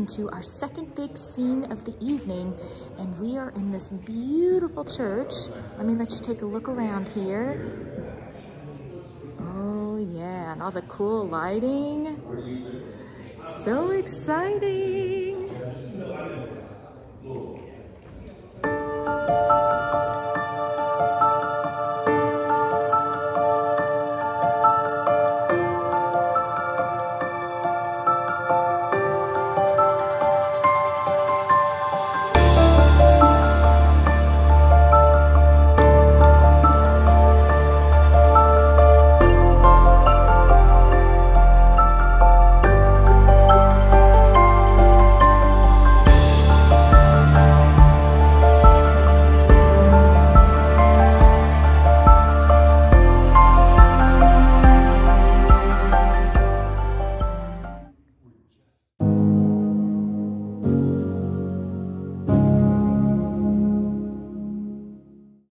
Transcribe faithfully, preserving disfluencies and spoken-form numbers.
into our second big scene of the evening, and we are in this beautiful church. Let me let you take a look around here. Oh yeah, and all the cool lighting. So exciting.